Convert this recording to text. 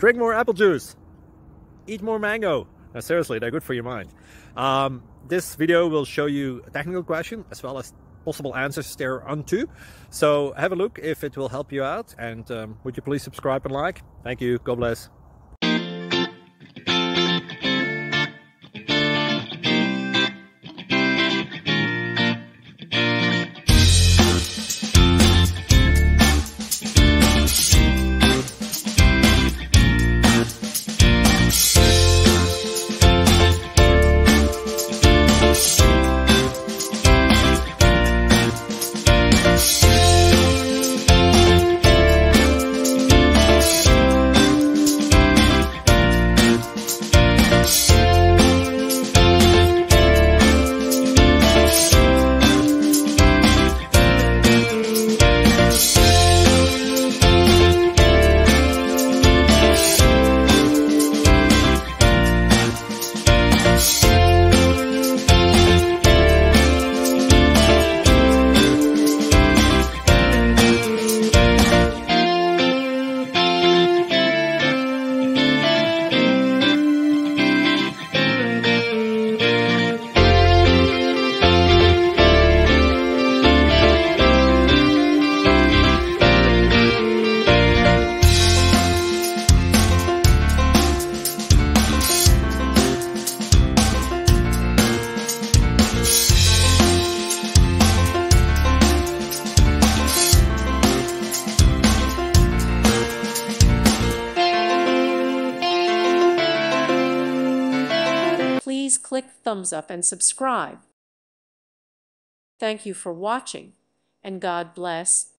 Drink more apple juice. Eat more mango. Now, seriously, they're good for your mind. This video will show you a technical question as well as possible answers thereunto. So have a look if it will help you out, and would you please subscribe and like? Thank you. God bless. Please click thumbs up and subscribe. Thank you for watching, and God bless.